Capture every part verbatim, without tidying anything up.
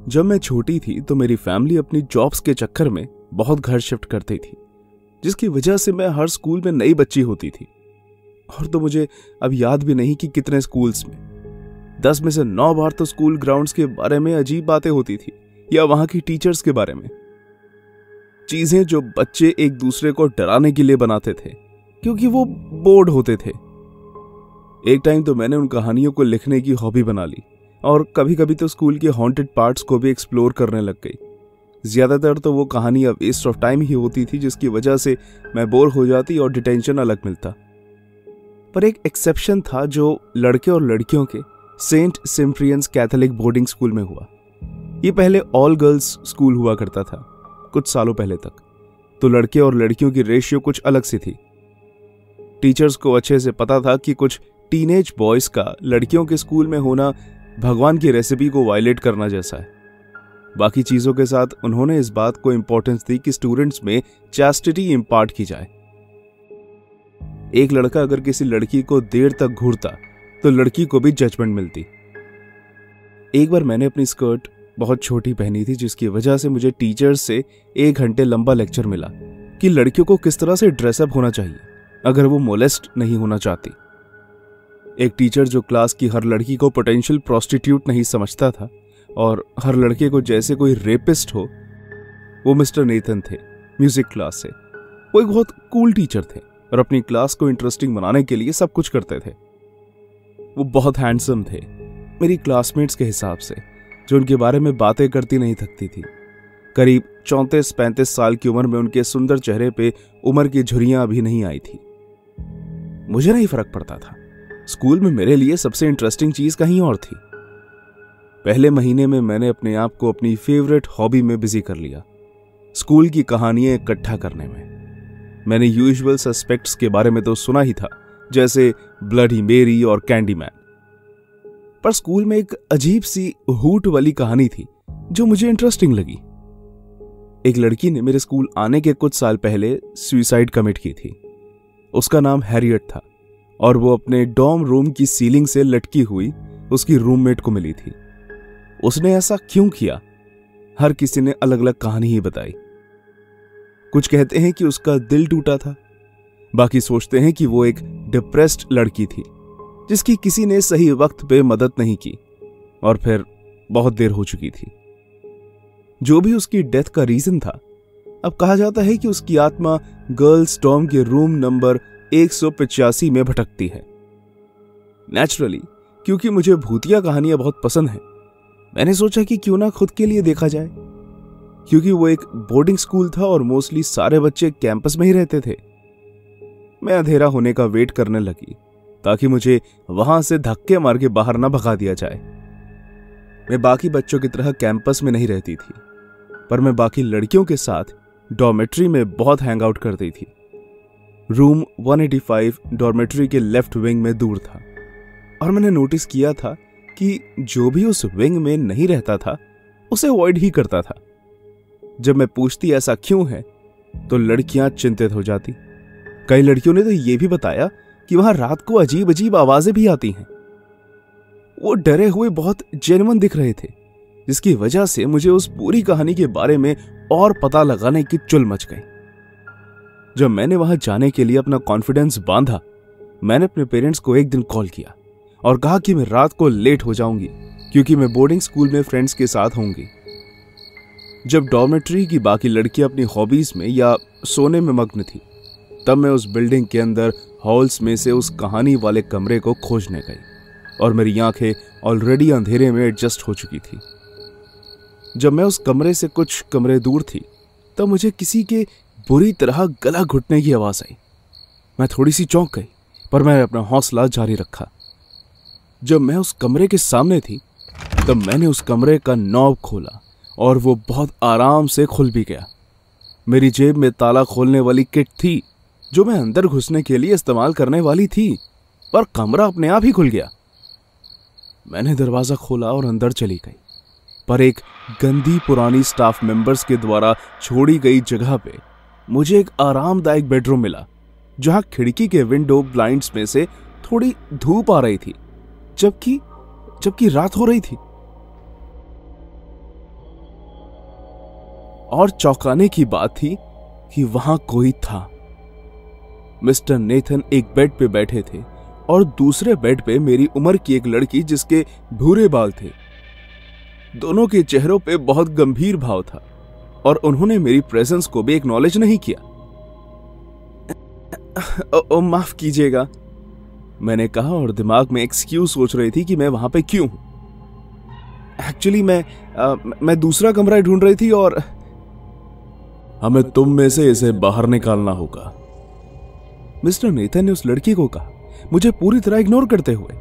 जब मैं छोटी थी तो मेरी फैमिली अपनी जॉब्स के चक्कर में बहुत घर शिफ्ट करती थी, जिसकी वजह से मैं हर स्कूल में नई बच्ची होती थी। और तो मुझे अब याद भी नहीं कि कितने स्कूल्स में, दस में से नौ बार तो स्कूल ग्राउंड्स के बारे में अजीब बातें होती थी या वहां की टीचर्स के बारे में, चीजें जो बच्चे एक दूसरे को डराने के लिए बनाते थे क्योंकि वो बोर्ड होते थे। एक टाइम तो मैंने उन कहानियों को लिखने की हॉबी बना ली और कभी कभी तो स्कूल के हॉन्टेड पार्ट्स को भी एक्सप्लोर करने लग गई। ज्यादातर तो वो कहानियां वेस्ट ऑफ टाइम ही होती थी, जिसकी वजह से मैं बोर हो जाती और डिटेंशन अलग मिलता। पर एक एक्सेप्शन था जो लड़के और लड़कियों के saint Cyprians catholic boarding school में हुआ। ये पहले ऑल गर्ल्स स्कूल हुआ करता था कुछ सालों पहले तक, तो लड़के और लड़कियों की रेशियो कुछ अलग सी थी। टीचर्स को अच्छे से पता था कि कुछ टीनेज बॉयज का लड़कियों के स्कूल में होना भगवान की रेसिपी को वायलेट करना जैसा है। बाकी चीजों के साथ उन्होंने इस बात को इंपॉर्टेंस दी कि स्टूडेंट्स में चैस्टिटी इंपार्ट की जाए। एक लड़का अगर किसी लड़की को देर तक घूरता तो लड़की को भी जजमेंट मिलती। एक बार मैंने अपनी स्कर्ट बहुत छोटी पहनी थी, जिसकी वजह से मुझे टीचर्स से एक घंटे लंबा लेक्चर मिला कि लड़कियों को किस तरह से ड्रेसअप होना चाहिए अगर वो मोलेस्ट नहीं होना चाहती। एक टीचर जो क्लास की हर लड़की को पोटेंशियल प्रोस्टिट्यूट नहीं समझता था और हर लड़के को जैसे कोई रेपिस्ट हो, वो मिस्टर नेथन थे, म्यूजिक क्लास से। वो एक बहुत कूल टीचर थे और अपनी क्लास को इंटरेस्टिंग बनाने के लिए सब कुछ करते थे। वो बहुत हैंडसम थे मेरी क्लासमेट्स के हिसाब से, जो उनके बारे में बातें करती नहीं थकती थी। करीब चौंतीस पैंतीस साल की उम्र में उनके सुंदर चेहरे पे उम्र की झुर्रियां अभी नहीं आई थी। मुझे नहीं फर्क पड़ता था, स्कूल में मेरे लिए सबसे इंटरेस्टिंग चीज कहीं और थी। पहले महीने में मैंने अपने आप को अपनी फेवरेट हॉबी में बिजी कर लिया, स्कूल की कहानियां इकट्ठा करने में। मैंने यूजुअल सस्पेक्ट्स के बारे में तो सुना ही था, जैसे ब्लडी मेरी और कैंडी मैन, पर स्कूल में एक अजीब सी हूट वाली कहानी थी जो मुझे इंटरेस्टिंग लगी। एक लड़की ने मेरे स्कूल आने के कुछ साल पहले सुसाइड कमिट की थी। उसका नाम हैरियट था और वो अपने डॉर्म रूम की सीलिंग से लटकी हुई उसकी रूममेट को मिली थी। उसने ऐसा क्यों किया, हर किसी ने अलग अलग कहानी ही बताई। कुछ कहते हैं कि उसका दिल टूटा था, बाकी सोचते हैं कि वो एक डिप्रेस्ड लड़की थी जिसकी किसी ने सही वक्त पे मदद नहीं की और फिर बहुत देर हो चुकी थी। जो भी उसकी डेथ का रीजन था, अब कहा जाता है कि उसकी आत्मा गर्ल्स डॉर्म के रूम नंबर एक सौ पचासी में भटकती है। नेचुरली, क्योंकि मुझे भूतिया कहानियां बहुत पसंद हैं, मैंने सोचा कि क्यों ना खुद के लिए देखा जाए। क्योंकि वो एक बोर्डिंग स्कूल था और मोस्टली सारे बच्चे कैंपस में ही रहते थे। मैं अंधेरा होने का वेट करने लगी ताकि मुझे वहां से धक्के मार के बाहर ना भगा दिया जाए। मैं बाकी बच्चों की तरह कैंपस में नहीं रहती थी, पर मैं बाकी लड़कियों के साथ डॉर्मेट्री में बहुत हैंग आउट करती थी। रूम एक सौ पचासी डॉर्मेट्री के लेफ्ट विंग में दूर था और मैंने नोटिस किया था कि जो भी उस विंग में नहीं रहता था उसे अवॉइड ही करता था। जब मैं पूछती ऐसा क्यों है तो लड़कियां चिंतित हो जाती। कई लड़कियों ने तो यह भी बताया कि वहां रात को अजीब अजीब आवाजें भी आती हैं। वो डरे हुए बहुत जेन्युइन दिख रहे थे, जिसकी वजह से मुझे उस पूरी कहानी के बारे में और पता लगाने की चुल मच गई। जब मैंने वहां जाने के लिए अपना कॉन्फिडेंस बांधा, मैंने अपने पेरेंट्स को एक दिन कॉल किया और कहा कि मैं रात को लेट हो जाऊंगी क्योंकि मैं बोर्डिंग स्कूल में फ्रेंड्स के साथ होंगी। जब डॉर्मेट्री की बाकी लड़कियां अपनी हॉबीज में या सोने में मग्न थी, तब मैं उस बिल्डिंग के अंदर हॉल्स में से उस कहानी वाले कमरे को खोजने गई और मेरी आंखें ऑलरेडी अंधेरे में एडजस्ट हो चुकी थी। जब मैं उस कमरे से कुछ कमरे दूर थी, तब मुझे किसी के बुरी तरह गला घुटने की आवाज आई। मैं थोड़ी सी चौंक गई, पर मैंने अपना हौसला जारी रखा। जब मैं उस कमरे के सामने थी, तब मैंने उस कमरे का नॉब खोला और वो बहुत आराम से खुल भी गया। मेरी जेब में ताला खोलने वाली किट थी जो मैं अंदर घुसने के लिए इस्तेमाल करने वाली थी, पर कमरा अपने आप ही खुल गया। मैंने दरवाजा खोला और अंदर चली गई, पर एक गंदी पुरानी स्टाफ मेंबर्स के द्वारा छोड़ी गई जगह पे मुझे एक आरामदायक बेडरूम मिला, जहां खिड़की के विंडो ब्लाइंड्स में से थोड़ी धूप आ रही थी, जबकि जबकि रात हो रही थी। और चौंकाने की बात थी कि वहां कोई था। मिस्टर नेथन एक बेड पे बैठे थे और दूसरे बेड पे मेरी उम्र की एक लड़की जिसके भूरे बाल थे। दोनों के चेहरों पे बहुत गंभीर भाव था और उन्होंने मेरी प्रेजेंस को भी एक्नॉलेज नहीं किया। ओ, ओ, माफ कीजिएगा, मैंने कहा और दिमाग में एक्सक्यूज सोच रही थी कि मैं वहां पे क्यों हूं। एक्चुअली मैं आ, मैं दूसरा कमरा ढूंढ रही थी और हमें तुम में से इसे बाहर निकालना होगा, मिस्टर नेथन ने उस लड़की को कहा, मुझे पूरी तरह इग्नोर करते हुए।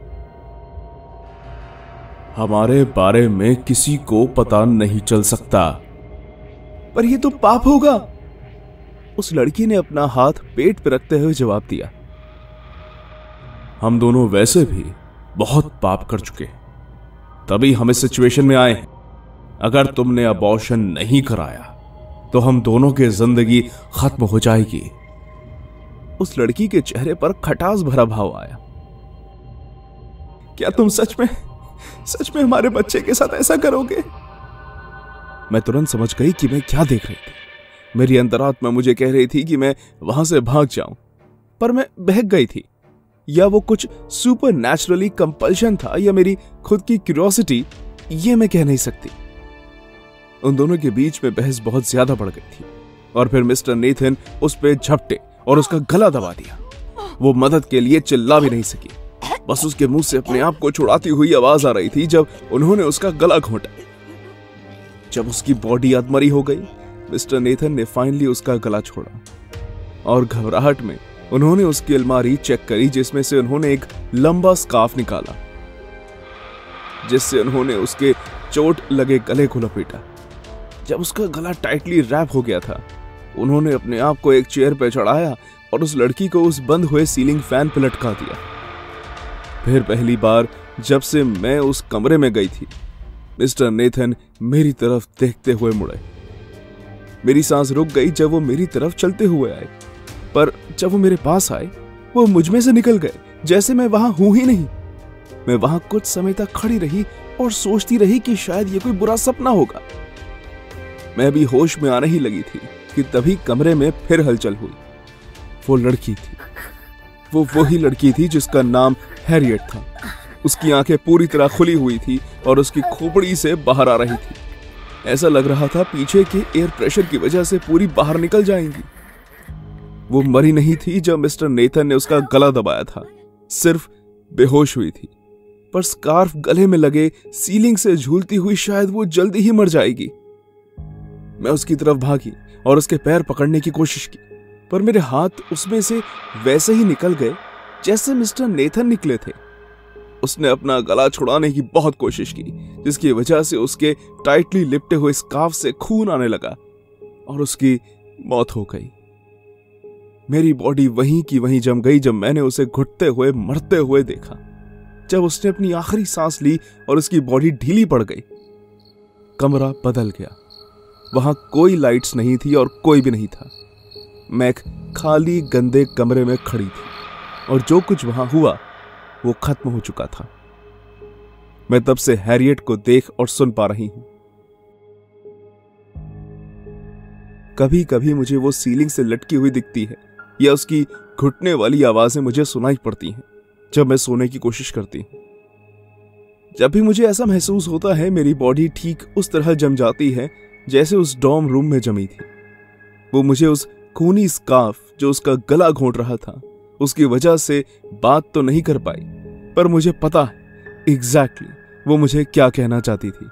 हमारे बारे में किसी को पता नहीं चल सकता। पर यह तो पाप होगा, उस लड़की ने अपना हाथ पेट पर रखते हुए जवाब दिया। हम दोनों वैसे भी बहुत पाप कर चुके हैं, तभी हम इस सिचुएशन में आए हैं। अगर तुमने अबॉर्शन नहीं कराया तो हम दोनों की जिंदगी खत्म हो जाएगी। उस लड़की के चेहरे पर खटास भरा भाव आया। क्या तुम सच में सच में हमारे बच्चे के साथ ऐसा करोगे? मैं तुरंत समझ गई कि मैं क्या देख रही थी। मेरी अंतरात्मा मुझे कह रही थी कि मैं वहां से भाग जाऊं, पर मैं बहक गई थी। या वो कुछ सुपर नेचुरली कंपल्शन था या मेरी खुद की क्यूरियोसिटी, ये मैं कह नहीं सकती। उन दोनों के बीच में बहस बहुत ज्यादा बढ़ गई थी और फिर मिस्टर नेथन उस पे झपटे और उसका गला दबा दिया। वो मदद के लिए चिल्ला भी नहीं सकी, बस उसके मुंह से अपने आप को छुड़ाती हुई आवाज आ रही थी जब उन्होंने उसका गला घोंटा। जब उसकी बॉडी अधमरी हो गई, मिस्टर नेथन ने फाइनली उसका गला छोड़ा और घबराहट में उन्होंने उसकी अलमारी चेक करी, जिसमें से उन्होंने एक लंबा स्कार्फ निकाला, जिससे उन्होंने उसके चोट लगे गले को लपेटा। जब उसका गला टाइटली रैप हो गया था, उन्होंने अपने आप को एक चेयर पर चढ़ाया और उस लड़की को उस बंद हुए सीलिंग फैन पर लटका दिया। फिर पहली बार जब से मैं उस कमरे में गई थी, मिस्टर नेथन मेरी तरफ देखते हुए मुड़े। मेरी सांस रुक गई जब वो मेरी तरफ चलते हुए आए, पर जब वो मेरे पास आए, वो मुझ में से निकल गए जैसे मैं वहां हूं ही नहीं। मैं वहां कुछ समय तक खड़ी रही और सोचती रही कि शायद ये कोई बुरा सपना होगा। मैं भी होश में आने ही लगी थी कि तभी कमरे में फिर हलचल हुई। वो लड़की थी, वो वही लड़की थी जिसका नाम हैरियट था। उसकी आंखें पूरी तरह खुली हुई थी और उसकी खोपड़ी से बाहर आ रही थी। ऐसा लग रहा था पीछे के एयर प्रेशर की वजह से पूरी बाहर निकल जाएंगी। वो मरी नहीं थी जब मिस्टर नेथन ने उसका गला दबाया था, सिर्फ बेहोश हुई थी। पर स्कार्फ गले में लगे सीलिंग से झूलती हुई शायद वो जल्दी ही मर जाएगी। मैं उसकी तरफ भागी और उसके पैर पकड़ने की कोशिश की, पर मेरे हाथ उसमें से वैसे ही निकल गए जैसे मिस्टर नेथन निकले थे। उसने अपना गला छुड़ाने की बहुत कोशिश की, जिसकी वजह से उसके टाइटली लिपटे हुए स्कार्फ से खून आने लगा और उसकी मौत हो गई। मेरी बॉडी वहीं की वहीं जम गई जब मैंने उसे घुटते हुए मरते हुए देखा। जब उसने अपनी आखिरी सांस ली और उसकी बॉडी ढीली पड़ गई, कमरा बदल गया। वहां कोई लाइट्स नहीं थी और कोई भी नहीं था। मैं एक खाली गंदे कमरे में खड़ी थी और जो कुछ वहां हुआ वो खत्म हो चुका था। मैं तब से हैरियट को देख और सुन पा रही हूं। कभी कभी मुझे वो सीलिंग से लटकी हुई दिखती है या उसकी घुटने वाली आवाजें मुझे सुनाई पड़ती हैं जब मैं सोने की कोशिश करती हूं। जब भी मुझे ऐसा महसूस होता है, मेरी बॉडी ठीक उस तरह जम जाती है जैसे उस डॉर्म रूम में जमी थी। वो मुझे उस खूनी स्कार्फ जो उसका गला घोंट रहा था, उसकी वजह से बात तो नहीं कर पाई, पर मुझे पता है एग्जैक्टली वो मुझे क्या कहना चाहती थी।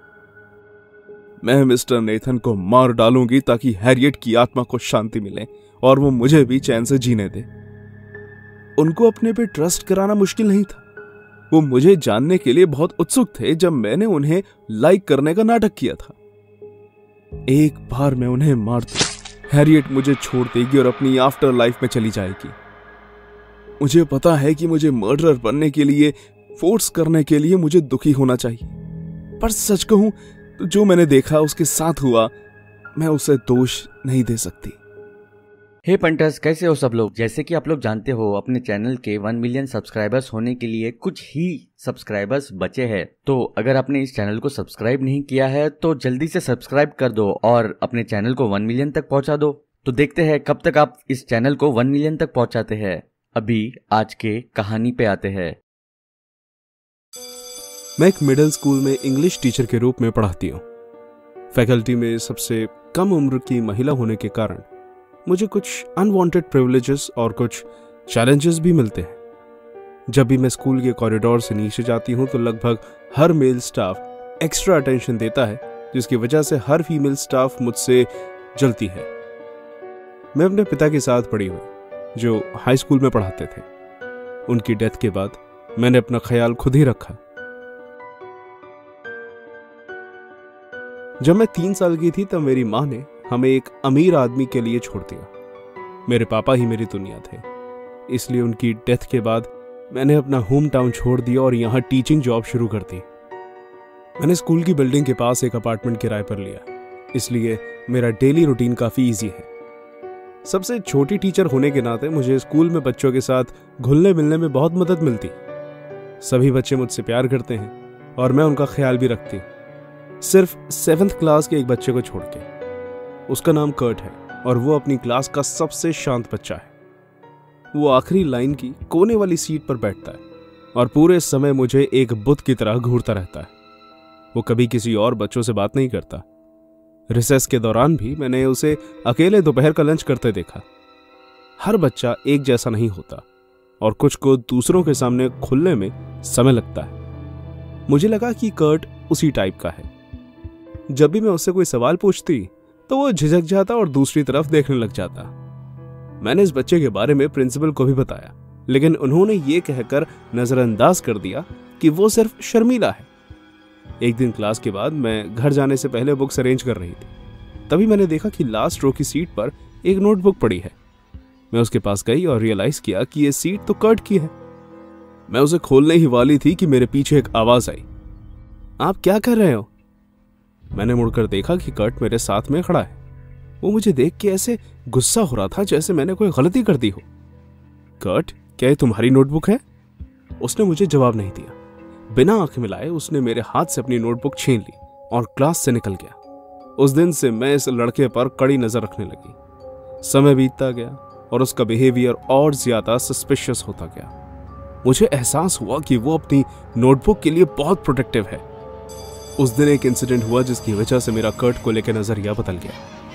मैं मिस्टर नेथन को मार डालूंगी ताकि हैरियट की आत्मा को शांति मिले और वो मुझे भी चैन से जीने दे। उनको अपने पे ट्रस्ट कराना मुश्किल नहीं था। वो मुझे जानने के लिए बहुत उत्सुक थे जब मैंने उन्हें लाइक करने का नाटक किया था। एक बार मैं उन्हें मार दूं, हैरियट मुझे छोड़ देगी और अपनी आफ्टर लाइफ में चली जाएगी। मुझे पता है कि मुझे मर्डरर बनने के लिए, फोर्स करने के लिए मुझे दुखी होना चाहिए, पर सच कहूं तो जो मैंने देखा उसके साथ हुआ, मैं उसे दोष नहीं दे सकती। हे पंटर्स, कैसे हो सब लोग। जैसे कि आप लोग जानते हो, अपने चैनल के वन मिलियन सब्सक्राइबर्स होने के लिए कुछ ही सब्सक्राइबर्स बचे हैं। तो अगर आपने इस चैनल को सब्सक्राइब नहीं किया है तो जल्दी से सब्सक्राइब कर दो और अपने चैनल को वन मिलियन तक पहुंचा दो। तो देखते हैं कब तक आप इस चैनल को वन मिलियन तक पहुंचाते हैं। अभी आज के कहानी पे आते हैं। मैं एक मिडिल स्कूल में इंग्लिश टीचर के रूप में पढ़ाती हूँ। फैकल्टी में सबसे कम उम्र की महिला होने के कारण मुझे कुछ अनवांटेड प्रिविलेजेस और कुछ चैलेंजेस भी मिलते हैं। जब भी मैं स्कूल के कॉरिडोर से नीचे जाती हूँ तो लगभग हर मेल स्टाफ एक्स्ट्रा अटेंशन देता है, जिसकी वजह से हर फीमेल स्टाफ मुझसे जलती है। मैं अपने पिता के साथ पढ़ी हुई, जो हाई स्कूल में पढ़ाते थे। उनकी डेथ के बाद मैंने अपना ख्याल खुद ही रखा। जब मैं तीन साल की थी तब मेरी माँ ने हमें एक अमीर आदमी के लिए छोड़ दिया। मेरे पापा ही मेरी दुनिया थे, इसलिए उनकी डेथ के बाद मैंने अपना होम टाउन छोड़ दिया और यहाँ टीचिंग जॉब शुरू कर दी। मैंने स्कूल की बिल्डिंग के पास एक अपार्टमेंट किराए पर लिया, इसलिए मेरा डेली रूटीन काफ़ी ईजी है। सबसे छोटी टीचर होने के नाते मुझे स्कूल में बच्चों के साथ घुलने मिलने में बहुत मदद मिलती। सभी बच्चे मुझसे प्यार करते हैं और मैं उनका ख्याल भी रखती, सिर्फ सेवन्थ क्लास के एक बच्चे को छोड़ के। उसका नाम कर्ट है और वो अपनी क्लास का सबसे शांत बच्चा है। वो आखिरी लाइन की कोने वाली सीट पर बैठता है और पूरे समय मुझे एक बुत की तरह घूरता रहता है। वो कभी किसी और बच्चों से बात नहीं करता। रिसेस के दौरान भी मैंने उसे अकेले दोपहर का लंच करते देखा। हर बच्चा एक जैसा नहीं होता और कुछ को दूसरों के सामने खुलने में समय लगता है। मुझे लगा कि कर्ट उसी टाइप का है। जब भी मैं उससे कोई सवाल पूछती तो वो झिझक जाता और दूसरी तरफ देखने लग जाता। मैंने इस बच्चे के बारे में प्रिंसिपल को भी बताया, लेकिन उन्होंने ये कहकर नजरअंदाज कर दिया कि वो सिर्फ शर्मीला है। एक दिन क्लास के बाद मैं घर जाने से पहले बुक्स अरेंज कर रही थी। तभी मैंने देखा कि लास्ट रो की सीट पर एक नोटबुक पड़ी है। मैं उसके पास गई और रियलाइज किया कि ये सीट तो कर्ट की है। मैं उसे खोलने ही वाली थी कि मेरे पीछे एक आवाज आई, आप क्या कर रहे हो? मैंने मुड़कर देखा कि कर्ट मेरे साथ में खड़ा है। वो मुझे देख के ऐसे गुस्सा हो रहा था जैसे मैंने कोई गलती कर दी हो। कर्ट, क्या ये तुम्हारी नोटबुक है? उसने मुझे जवाब नहीं दिया। बिना आंख मिलाए उसने मेरे हाथ से अपनी नोटबुक छीन ली और क्लास से निकल गया। उस दिन से मैं इस लड़के पर कड़ी नजर रखने लगी। समय बीतता गया और उसका बिहेवियर और ज्यादा सस्पिशियस होता गया। मुझे एहसास हुआ कि वो अपनी नोटबुक के लिए बहुत प्रोटेक्टिव है। उस दिन एक इंसिडेंट हुआ जिसकी वजह से मेरा कर्ट को लेकर नजरिया बदल गया।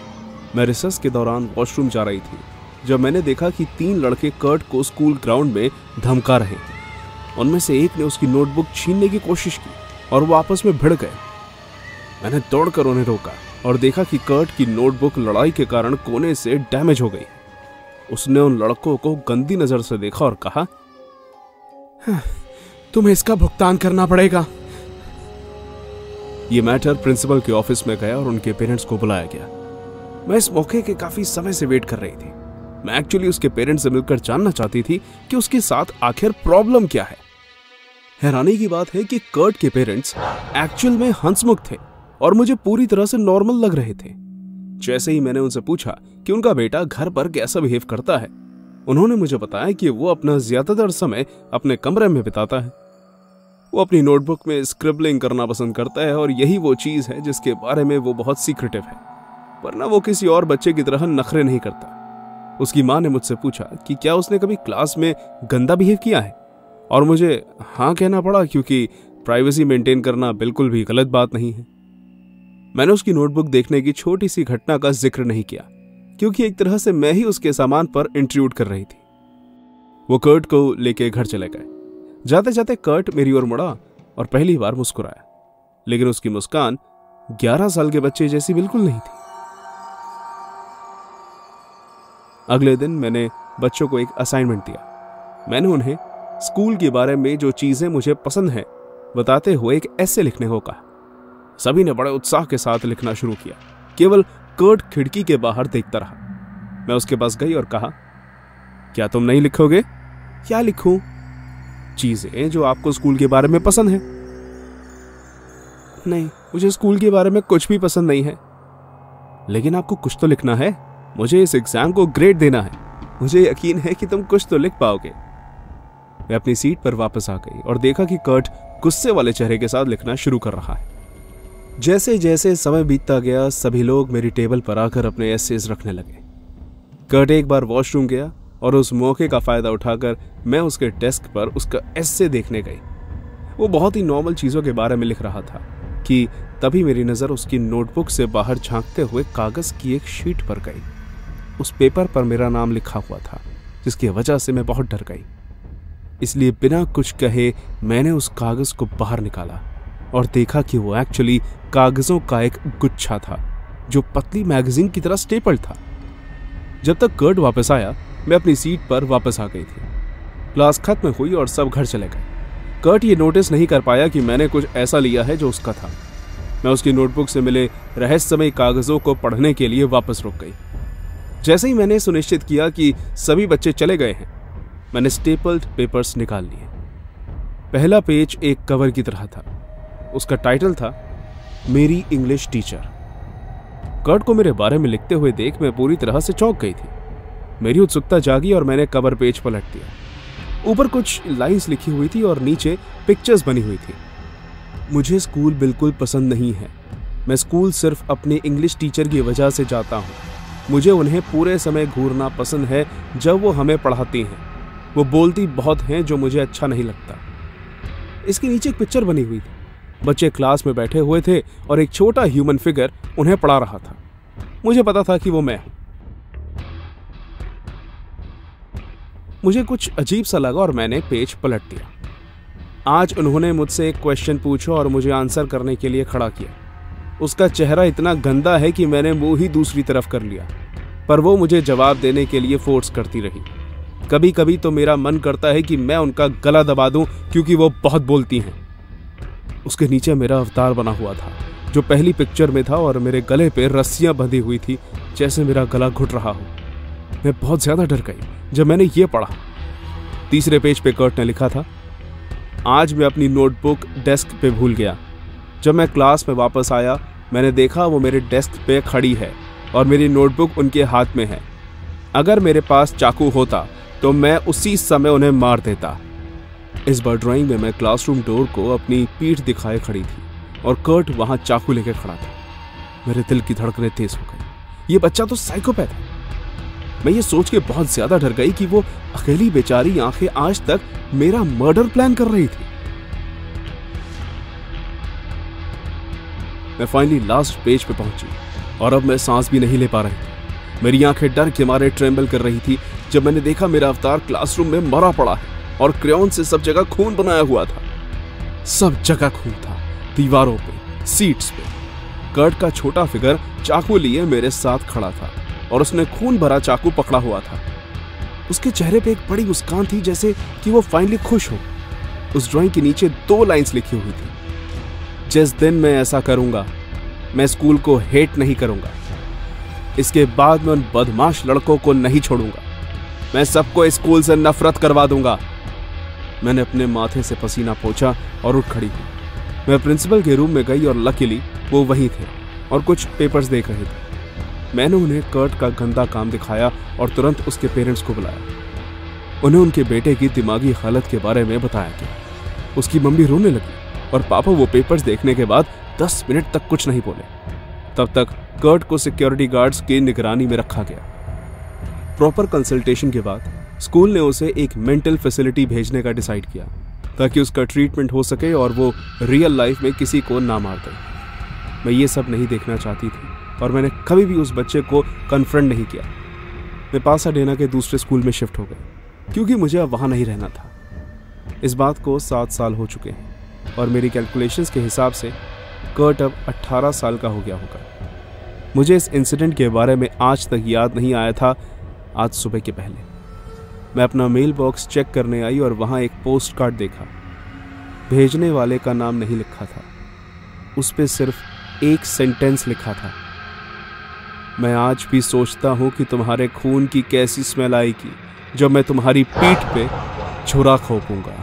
मैं रिसर्च के दौरान वॉशरूम जा रही थी जब मैंने देखा कि तीन लड़के कर्ट को स्कूल ग्राउंड में धमका रहे थे। उनमें से एक ने उसकी नोटबुक छीनने की कोशिश की और वो आपस में भिड़ गए। मैंने दौड़कर उन्हें रोका और देखा कि कर्ट की नोटबुक लड़ाई के कारण कोने से डैमेज हो गई। उसने उन लड़कों को गंदी नजर से देखा और कहा, तुम्हें इसका भुगतान करना पड़ेगा। ये मैटर प्रिंसिपल के ऑफिस में गया और उनके पेरेंट्स को बुलाया गया। मैं इस मौके के काफी समय से वेट कर रही थी। मैं एक्चुअली उसके पेरेंट्स से मिलकर जानना चाहती थी कि उसके साथ आखिर प्रॉब्लम क्या है। हैरानी की बात है कि कर्ट के पेरेंट्स एक्चुअल में हंसमुख थे और मुझे पूरी तरह से नॉर्मल लग रहे थे। जैसे ही मैंने उनसे पूछा कि उनका बेटा घर पर कैसा बिहेव करता है, उन्होंने मुझे बताया कि वो अपना ज्यादातर समय अपने कमरे में बिताता है। वो अपनी नोटबुक में स्क्रिबलिंग करना पसंद करता है और यही वो चीज है जिसके बारे में वो बहुत सीक्रेटिव है, वरना वो किसी और बच्चे की तरह नखरे नहीं करता। उसकी माँ ने मुझसे पूछा कि क्या उसने कभी क्लास में गंदा बिहेव किया है, और मुझे हाँ कहना पड़ा क्योंकि प्राइवेसी मेंटेन करना बिल्कुल भी गलत बात नहीं है। मैंने उसकी नोटबुक देखने की छोटी सी घटना का जिक्र नहीं किया क्योंकि एक तरह से मैं ही उसके सामान पर इंट्रूड कर रही थी। वो कर्ट को लेके घर चले गए। जाते जाते कर्ट मेरी ओर मुड़ा और पहली बार मुस्कुराया, लेकिन उसकी मुस्कान ग्यारह साल के बच्चे जैसी बिल्कुल नहीं थी। अगले दिन मैंने बच्चों को एक असाइनमेंट दिया। मैंने उन्हें स्कूल के बारे में जो चीजें मुझे पसंद हैं बताते हुए एक ऐसे लिखने को कहा। सभी ने बड़े उत्साह के साथ लिखना शुरू किया। केवल कर्ट खिड़की के बाहर देखता रहा। मैं उसके पास गई और कहा, क्या तुम नहीं लिखोगे? क्या लिखूं? चीजें जो आपको स्कूल के बारे में पसंद है। नहीं, मुझे स्कूल के बारे में कुछ भी पसंद नहीं है। लेकिन आपको कुछ तो लिखना है। मुझे इस एग्जाम को ग्रेड देना है, मुझे यकीन है कि तुम कुछ तो लिख पाओगे। मैं अपनी सीट पर वापस आ गई और देखा कि कर्ट गुस्से वाले चेहरे के साथ लिखना शुरू कर रहा है। जैसे जैसे समय बीतता गया सभी लोग मेरी टेबल पर आकर अपने एसेज रखने लगे। कर्ट एक बार वॉशरूम गया और उस मौके का फायदा उठाकर मैं उसके डेस्क पर उसका एसे देखने गई। वो बहुत ही नॉर्मल चीजों के बारे में लिख रहा था कि तभी मेरी नजर उसकी नोटबुक से बाहर झांकते हुए कागज की एक शीट पर गई। उस पेपर पर मेरा नाम लिखा हुआ था, जिसकी वजह से मैं बहुत डर गई। इसलिए बिना कुछ कहे मैंने उस कागज को बाहर निकाला और देखा कि वो एक्चुअली कागजों का एक गुच्छा था जो पतली मैगजीन की तरह स्टेपल्ड था। जब तक कर्ट वापस आया मैं अपनी सीट पर वापस आ गई थी। क्लास खत्म हुई और सब घर चले गए। कर्ट ये नोटिस नहीं कर पाया कि मैंने कुछ ऐसा लिया है जो उसका था। मैं उसकी नोटबुक से मिले रहस्यमय कागजों को पढ़ने के लिए वापस रुक गई। जैसे ही मैंने सुनिश्चित किया कि सभी बच्चे चले गए हैं, मैंने स्टेपल्ड पेपर्स निकाल लिए। पहला पेज एक कवर की तरह था। उसका टाइटल था मेरी इंग्लिश टीचर। कर्ट को मेरे बारे में लिखते हुए देख मैं पूरी तरह से चौंक गई थी। मेरी उत्सुकता जागी और मैंने कवर पेज पलट दिया। ऊपर कुछ लाइंस लिखी हुई थी और नीचे पिक्चर्स बनी हुई थी। मुझे स्कूल बिल्कुल पसंद नहीं है। मैं स्कूल सिर्फ अपने इंग्लिश टीचर की वजह से जाता हूँ। मुझे उन्हें पूरे समय घूरना पसंद है जब वो हमें पढ़ाती हैं। वो बोलती बहुत हैं जो मुझे अच्छा नहीं लगता। इसके नीचे एक पिक्चर बनी हुई थी। बच्चे क्लास में बैठे हुए थे और एक छोटा ह्यूमन फिगर उन्हें पढ़ा रहा था। मुझे पता था कि वो मैं हूं। मुझे कुछ अजीब सा लगा और मैंने पेज पलट दिया। आज उन्होंने मुझसे एक क्वेश्चन पूछा और मुझे आंसर करने के लिए खड़ा किया। उसका चेहरा इतना गंदा है कि मैंने मुंह ही दूसरी तरफ कर लिया, पर वो मुझे जवाब देने के लिए फोर्स करती रही। कभी कभी तो मेरा मन करता है कि मैं उनका गला दबा दूं क्योंकि वो बहुत बोलती हैं। उसके नीचे मेरा अवतार बना हुआ था जो पहली पिक्चर में था और मेरे गले पे रस्सियां बंधी हुई थी, जैसे मेरा गला घुट रहा हो। मैं बहुत ज्यादा डर गई जब मैंने ये पढ़ा। तीसरे पेज पे कर्ट ने लिखा था, आज मैं अपनी नोटबुक डेस्क पे भूल गया। जब मैं क्लास में वापस आया मैंने देखा वो मेरे डेस्क पे खड़ी है और मेरी नोटबुक उनके हाथ में है। अगर मेरे पास चाकू होता तो मैं उसी समय उन्हें मार देता। इस बार ड्राइंग में मैं क्लासरूम डोर को अपनी पीठ दिखाए खड़ी थी और कर्ट वहां चाकू लेकर खड़ा था। मेरे दिल की धड़कनें तेज हो गई। ये बच्चा तो साइकोपैथ है। मैं ये सोच के बहुत ज्यादा डर गई कि वो अकेली बेचारी आंखें आज तक मेरा मर्डर प्लान कर रही थी। मैं फाइनली लास्ट पेज पे पहुंची और अब मैं सांस भी नहीं ले पा रही थी। मेरी आंखें डर के मारे ट्रेम्बल कर रही थी जब मैंने देखा मेरा अवतार क्लासरूम में मरा पड़ा है और क्रेयॉन से सब जगह खून बनाया हुआ था। सब जगह खून था, दीवारों पे, सीट्स पे। कर्ट का छोटा फिगर चाकू लिए मेरे साथ खड़ा था और उसने खून भरा चाकू पकड़ा हुआ था। उसके चेहरे पे एक बड़ी मुस्कान थी, जैसे कि वो फाइनली खुश हो। उस ड्राइंग के नीचे दो लाइंस लिखी हुई थी, जिस दिन मैं ऐसा करूंगा मैं स्कूल को हेट नहीं करूंगा। इसके बाद मैं उन बदमाश लड़कों को नहीं छोड़ूंगा। मैं सबको स्कूल से नफरत करवा दूंगा। मैंने अपने माथे से पसीना पोंछा और उठ खड़ी हुई। मैं प्रिंसिपल के रूम में गई और लकीली वो वहीं थे और कुछ पेपर्स देख रहे थे। मैंने उन्हें कर्ट का गंदा काम दिखाया और तुरंत उसके पेरेंट्स को बुलाया। उन्हें उनके बेटे की दिमागी हालत के बारे में बताया गया। उसकी मम्मी रोने लगी और पापा वो पेपर्स देखने के बाद दस मिनट तक कुछ नहीं बोले। तब तक कर्ट को सिक्योरिटी गार्ड्स की निगरानी में रखा गया। प्रॉपर कंसल्टेशन के बाद स्कूल ने उसे एक मेंटल फैसिलिटी भेजने का डिसाइड किया ताकि उसका ट्रीटमेंट हो सके और वो रियल लाइफ में किसी को ना मार दे। मैं ये सब नहीं देखना चाहती थी और मैंने कभी भी उस बच्चे को कन्फ्रंट नहीं किया। मैं पासाडेना के दूसरे स्कूल में शिफ्ट हो गई क्योंकि मुझे अब वहाँ नहीं रहना था। इस बात को सात साल हो चुके हैं और मेरी कैलकुलेशंस के हिसाब से कर्ट अब अट्ठारह साल का हो गया होगा। मुझे इस इंसिडेंट के बारे में आज तक याद नहीं आया था। आज सुबह के पहले मैं अपना मेल बॉक्स चेक करने आई और वहाँ एक पोस्ट कार्ड देखा। भेजने वाले का नाम नहीं लिखा था, उस पर सिर्फ एक सेंटेंस लिखा था, मैं आज भी सोचता हूँ कि तुम्हारे खून की कैसी स्मेल आएगी जब मैं तुम्हारी पीठ पे छुरा खोपूंगा।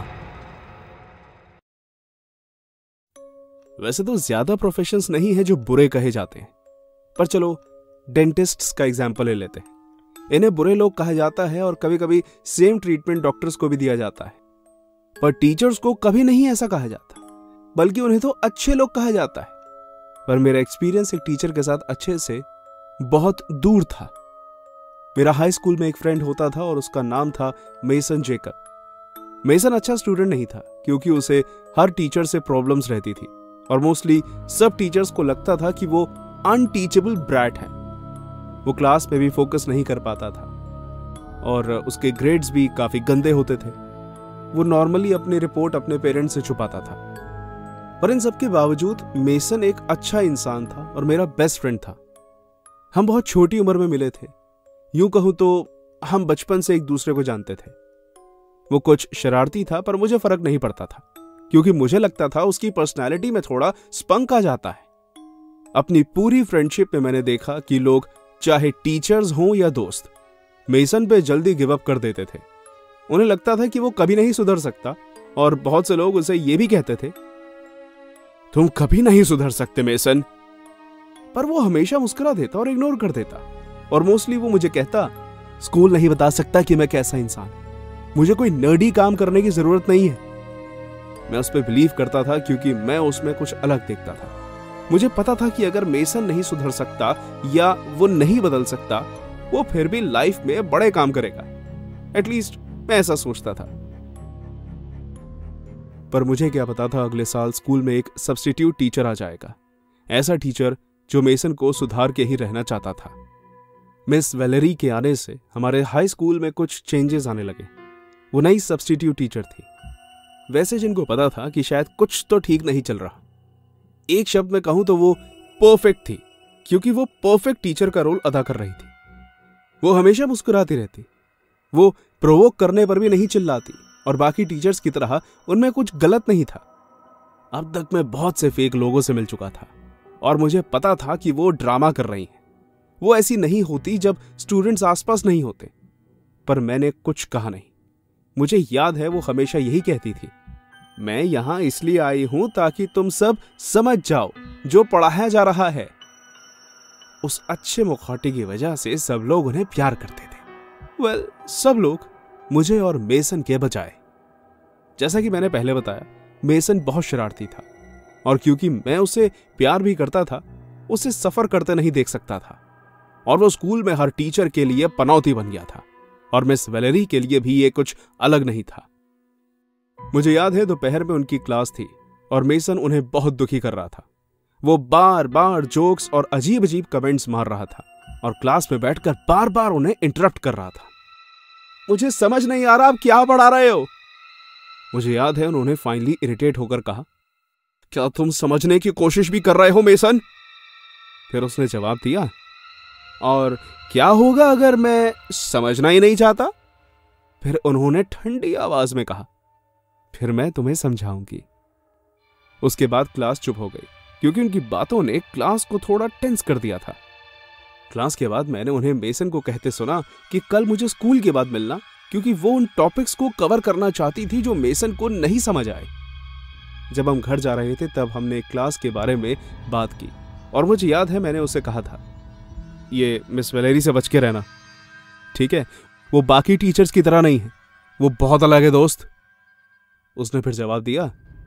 वैसे तो ज्यादा प्रोफेशंस नहीं है जो बुरे कहे जाते हैं, पर चलो डेंटिस्ट्स का एग्जाम्पल ले लेते हैं। इन्हें बुरे लोग कहा जाता है और कभी कभी सेम ट्रीटमेंट डॉक्टर्स को भी दिया जाता है, पर टीचर्स को कभी नहीं ऐसा कहा जाता, बल्कि उन्हें तो अच्छे लोग कहा जाता है। पर मेरा एक्सपीरियंस एक टीचर के साथ अच्छे से बहुत दूर था। मेरा हाई स्कूल में एक फ्रेंड होता था और उसका नाम था मेसन जेकब। मेसन अच्छा स्टूडेंट नहीं था क्योंकि उसे हर टीचर से प्रॉब्लम्स रहती थी और मोस्टली सब टीचर्स को लगता था कि वो अनटीचेबल ब्रैट है। वो क्लास में भी फोकस नहीं कर पाता था और उसके ग्रेड्स भी काफी गंदे होते थे। वो नॉर्मली अपनी रिपोर्ट अपने पेरेंट्स से छुपाता था, पर इन सब के बावजूद मेसन एक अच्छा इंसान था और मेरा बेस्ट फ्रेंड था। हम बहुत छोटी उम्र में मिले थे, यूं कहूं तो हम बचपन से एक दूसरे को जानते थे। वो कुछ शरारती था पर मुझे फर्क नहीं पड़ता था क्योंकि मुझे लगता था उसकी पर्सनैलिटी में थोड़ा स्पंक आ जाता है। अपनी पूरी फ्रेंडशिप में मैंने देखा कि लोग चाहे टीचर्स हों या दोस्त, मेसन पे जल्दी गिव अप कर देते थे। उन्हें लगता था कि वो कभी नहीं सुधर सकता और बहुत से लोग उसे ये भी कहते थे, तुम कभी नहीं सुधर सकते मेसन। पर वो हमेशा मुस्कुरा देता और इग्नोर कर देता और मोस्टली वो मुझे कहता, स्कूल नहीं बता सकता कि मैं कैसा इंसान, मुझे कोई नर्डी काम करने की जरूरत नहीं है। मैं उस पर बिलीव करता था क्योंकि मैं उसमें कुछ अलग देखता था। मुझे पता था कि अगर मेसन नहीं सुधर सकता या वो नहीं बदल सकता, वो फिर भी लाइफ में बड़े काम करेगा। एटलीस्ट मैं ऐसा सोचता था। पर मुझे क्या पता था अगले साल स्कूल में एक सब्स्टिट्यूट टीचर आ जाएगा, ऐसा टीचर जो मेसन को सुधार के ही रहना चाहता था। मिस वेलेरी के आने से हमारे हाई स्कूल में कुछ चेंजेस आने लगे। वो नई सब्स्टिट्यूट टीचर थी, वैसे जिनको पता था कि शायद कुछ तो ठीक नहीं चल रहा। एक शब्द में कहूं तो वो परफेक्ट थी क्योंकि वो परफेक्ट टीचर का रोल अदा कर रही थी। वो हमेशा मुस्कुराती रहती, वो प्रोवोक करने पर भी नहीं चिल्लाती और बाकी टीचर्स की तरह उनमें कुछ गलत नहीं था। अब तक मैं बहुत से फेक लोगों से मिल चुका था और मुझे पता था कि वो ड्रामा कर रही हैं। वो ऐसी नहीं होती जब स्टूडेंट्स आसपास नहीं होते। पर मैंने कुछ कहा नहीं। मुझे याद है वो हमेशा यही कहती थी, मैं यहां इसलिए आई हूं ताकि तुम सब समझ जाओ जो पढ़ाया जा रहा है। उस अच्छे मुखौटे की वजह से सब लोग उन्हें प्यार करते थे। वेल, सब लोग, मुझे और मेसन के बजाय। जैसा कि मैंने पहले बताया, मेसन बहुत शरारती था और क्योंकि मैं उसे प्यार भी करता था, उसे सफर करते नहीं देख सकता था और वो स्कूल में हर टीचर के लिए पनौती बन गया था और मिस वेलेरी के लिए भी ये कुछ अलग नहीं था। मुझे याद है दोपहर में उनकी क्लास थी और मेसन उन्हें बहुत दुखी कर रहा था। वो बार बार जोक्स और अजीब अजीब कमेंट्स मार रहा था और क्लास में बैठकर बार बार उन्हें इंटरप्ट कर रहा था। मुझे समझ नहीं आ रहा आप क्या पढ़ा रहे हो। मुझे याद है उन्होंने फाइनली इरिटेट होकर कहा, क्या तुम समझने की कोशिश भी कर रहे हो मेसन? फिर उसने जवाब दिया, और क्या होगा अगर मैं समझना ही नहीं चाहता? फिर उन्होंने ठंडी आवाज में कहा, फिर मैं तुम्हें समझाऊंगी। उसके बाद क्लास चुप हो गई क्योंकि उनकी बातों ने क्लास को थोड़ा टेंस कर दिया था। क्लास के बाद मैंने उन्हें मेसन को कहते सुना कि कल मुझे स्कूल के बाद मिलना, क्योंकि वो उन टॉपिक्स को कवर करना चाहती थी जो मेसन को नहीं समझ आए। जब हम घर जा रहे थे तब हमने क्लास के बारे में बात की और मुझे याद है मैंने उसे कहा था, ये मिस वेलेरी से बच के रहना, ठीक है? वो बाकी टीचर्स की तरह नहीं है, वो बहुत अलग है दोस्त। उसने फिर जवाब दिया,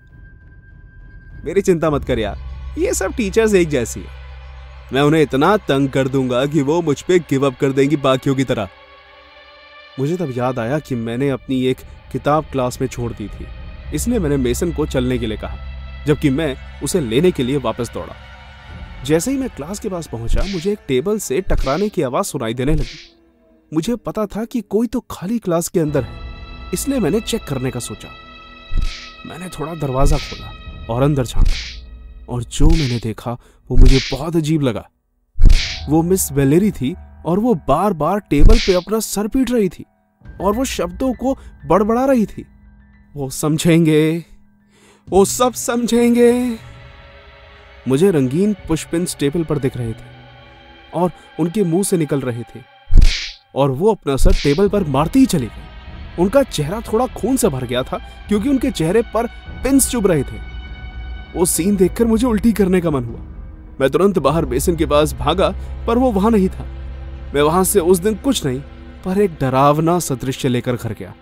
मेरी चिंता मत कर यार, ये सब टीचर्स एक जैसी है। मैं उन्हें इतना तंग कर दूंगा कि वो मुझ पे गिव अप कर देंगी बाकियों की तरह। मुझे तब याद आया कि मैंने अपनी एक किताब क्लास में छोड़ दी थी, इसलिए मैंने मेसन को चलने के लिए कहा, जबकि मैं उसे लेने के लिए वापस दौड़ा। जैसे ही मैं क्लास के पास पहुंचा, मुझे एक टेबल से टकराने की आवाज सुनाई देने लगी। मुझे पता था कि कोई तो खाली क्लास के अंदर है, इसलिए मैंने चेक करने का सोचा। मैंने थोड़ा दरवाजा खोला और अंदर झांका और जो मैंने देखा वो मुझे बहुत अजीब लगा। वो मिस वेलेरी थी और वो बार बार टेबल पे अपना सर पीट रही थी और वो शब्दों को बड़बड़ा रही थी, वो समझेंगे, वो सब समझेंगे। मुझे रंगीन पुष्पिंस टेबल पर दिख रहे थे और उनके मुंह से निकल रहे थे और वो अपना सर टेबल पर मारती ही चली गई। उनका चेहरा थोड़ा खून से भर गया था क्योंकि उनके चेहरे पर पिंस चुभ रहे थे। वो सीन देखकर मुझे उल्टी करने का मन हुआ। मैं तुरंत बाहर बेसिन के पास भागा, पर वो वहां नहीं था। मैं वहां से उस दिन कुछ नहीं पर एक डरावना सदृश्य लेकर घर गया।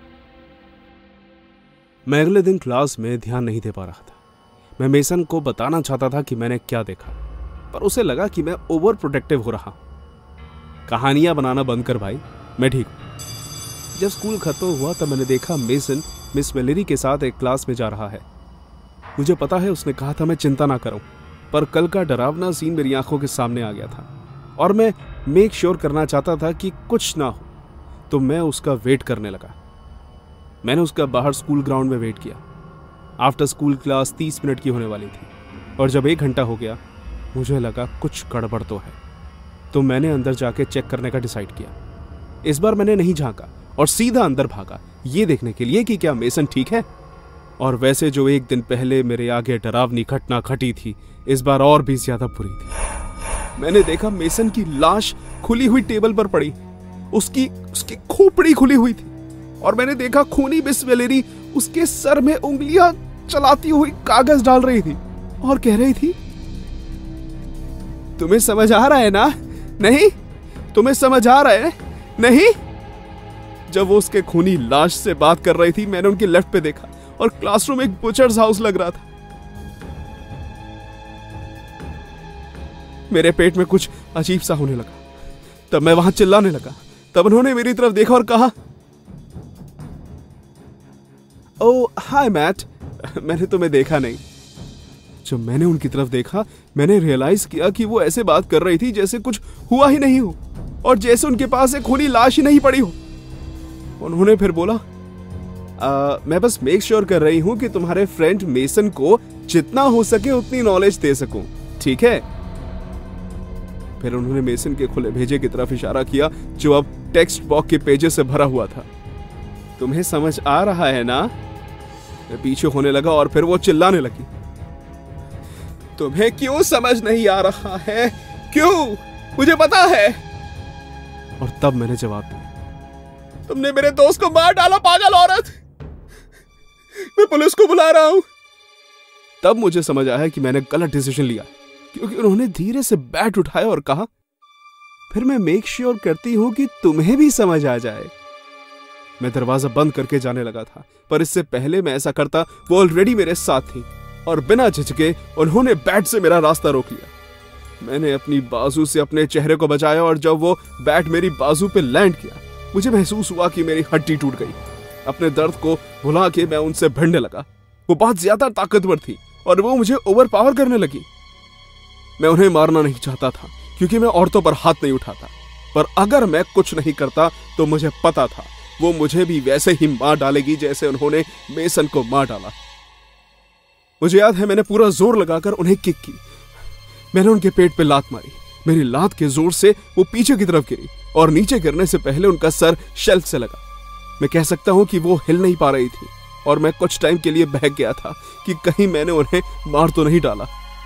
मैं अगले दिन क्लास में ध्यान नहीं दे पा रहा था। मैं मेसन को बताना चाहता था कि मैंने क्या देखा, पर उसे लगा कि मैं ओवर प्रोटेक्टिव हो रहा। कहानियां बनाना बंद कर भाई, मैं ठीक हूं। जब स्कूल खत्म हुआ तब मैंने देखा मेसन मिस वेलेरी के साथ एक क्लास में जा रहा है। मुझे पता है उसने कहा था मैं चिंता ना करूं, पर कल का डरावना सीन मेरी आंखों के सामने आ गया था और मैं मेक श्योर करना चाहता था कि कुछ ना हो, तो मैं उसका वेट करने लगा। मैंने उसका बाहर स्कूल ग्राउंड में वेट किया। आफ्टर स्कूल क्लास तीस मिनट की होने वाली थी और जब एक घंटा हो गया मुझे लगा कुछ गड़बड़ तो है, तो मैंने अंदर जाके चेक करने का डिसाइड किया। इस बार मैंने नहीं झांका और सीधा अंदर भागा, ये देखने के लिए कि क्या मेसन ठीक है। और वैसे जो एक दिन पहले मेरे आगे डरावनी घटना घटी थी, इस बार और भी ज्यादा बुरी थी। मैंने देखा मेसन की लाश खुली हुई टेबल पर पड़ी, उसकी उसकी खोपड़ी खुली हुई थी और मैंने देखा खूनी मिस वेलेरी उसके सर में उंगलियां चलाती हुई कागज डाल रही थी और कह रही थी, तुम्हें समझ आ रहा है ना? नहीं? तुम्हें समझ आ रहा है? नहीं? जब वो उसके खूनी लाश से बात कर रही थी, मैंने उनके लेफ्ट पे देखा और क्लासरूम एक बुचर्स हाउस लग रहा था। मेरे पेट में कुछ अजीब सा होने लगा। तब मैं वहां चिल्लाने लगा। तब उन्होंने मेरी तरफ देखा और कहा, ओह हाय मैट, मैंने तुम्हें देखा नहीं। जब मैंने उनकी तरफ देखा, मैंने रियलाइज किया कि वो ऐसे बात कर रही थी जैसे कुछ हुआ ही नहीं हो और जैसे उनके पास एक खूनी लाश ही नहीं पड़ी हो। उन्होंने फिर बोला, आ, मैं बस मेक श्योर कर रही हूं कि तुम्हारे फ्रेंड मेसन को जितना हो सके उतनी नॉलेज दे सकूं, ठीक है? फिर उन्होंने मेसन के खुले भेजे की तरफ इशारा किया जो अब टेक्स्ट बॉक्स के पेजेस से भरा हुआ था। तुम्हें समझ आ रहा है ना? मैं पीछे होने लगा और फिर वो चिल्लाने लगी, तुम्हें क्यों समझ नहीं आ रहा है? क्यों? मुझे पता है। और तब मैंने जवाब दिया, तुमने मेरे दोस्त को मार डाला, पागल औरत। मैं पुलिस को बुला रहा हूं। तब मुझे समझ आया कि मैंने गलत डिसीजन लिया, क्योंकि उन्होंने धीरे से बैट उठाया और कहा, फिर मैं मेक श्योर करती हूं कि तुम्हें भी समझ आ जाए। मैं दरवाजा बंद करके जाने लगा था, पर इससे पहले मैं ऐसा करता वो ऑलरेडी मेरे साथ थी और बिना झिझके उन्होंने बैट से मेरा रास्ता रोक लिया। मैंने अपनी बाजू से अपने चेहरे को बचाया और जब वो बैट मेरी बाजू पे लैंड किया, मुझे महसूस हुआ कि मेरी हड्डी टूट गई। अपने दर्द को भुला के मैं उनसे भिड़ने लगा। वो बहुत ज्यादा ताकतवर थी और वो मुझे ओवर पावर करने लगी। मैं उन्हें मारना नहीं चाहता था क्योंकि मैं औरतों पर हाथ नहीं उठाता, पर अगर मैं कुछ नहीं करता तो मुझे पता था वो मुझे भी वैसे ही मार डालेगी जैसे उन्होंने मेसन को मार डाला। मुझे याद है मैंने पूरा जोर लगाकर उन्हें किक की। मैंने उनके पेट पे लात मारी। मेरी लात के जोर से वो पीछे की तरफ गिरी और नीचे गिरने से पहले उनका सर शेल्फ से लगा। मैं कह सकता हूं कि वो हिल नहीं पा रही थी और मैं कुछ टाइम के लिए बहक गया था कि कहीं मैंने उन्हें मार तो नहीं डाला।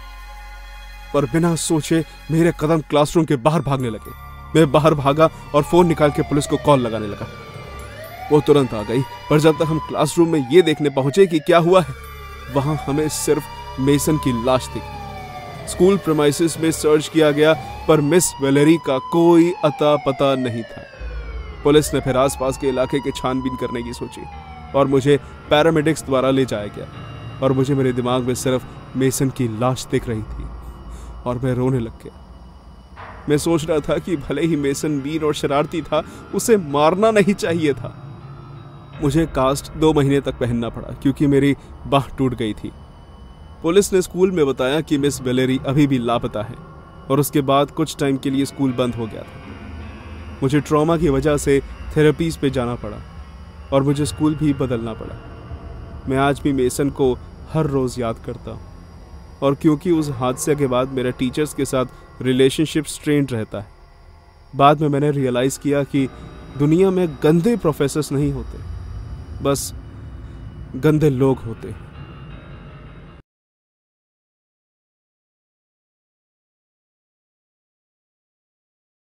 पर बिना सोचे मेरे कदम क्लासरूम के बाहर भागने लगे। मैं बाहर भागा और फोन निकाल के पुलिस को कॉल लगाने लगा। वो तुरंत आ गई, पर जब तक हम क्लासरूम में ये देखने पहुंचे कि क्या हुआ है, वहां हमें सिर्फ मेसन की लाश दिखी। स्कूल प्रीमाइसेस में सर्च किया गया, पर मिस वेलेरी का कोई अता पता नहीं था। पुलिस ने फिर आसपास के इलाके की छानबीन करने की सोची और मुझे पैरामेडिक्स द्वारा ले जाया गया और मुझे मेरे दिमाग में सिर्फ मेसन की लाश दिख रही थी और मैं रोने लग गया। मैं सोच रहा था कि भले ही मेसन मीन और शरारती था, उसे मारना नहीं चाहिए था। मुझे कास्ट दो महीने तक पहनना पड़ा क्योंकि मेरी बाह टूट गई थी। पुलिस ने स्कूल में बताया कि मिस वेलेरी अभी भी लापता है और उसके बाद कुछ टाइम के लिए स्कूल बंद हो गया था। मुझे ट्रॉमा की वजह से थेरेपीज पे जाना पड़ा और मुझे स्कूल भी बदलना पड़ा। मैं आज भी मेसन को हर रोज़ याद करता हूँ और क्योंकि उस हादसे के बाद मेरा टीचर्स के साथ रिलेशनशिप स्ट्रेन्ड रहता है। बाद में मैंने रियलाइज़ किया कि दुनिया में गंदे प्रोफेसर्स नहीं होते, बस गंदे लोग होते हैं।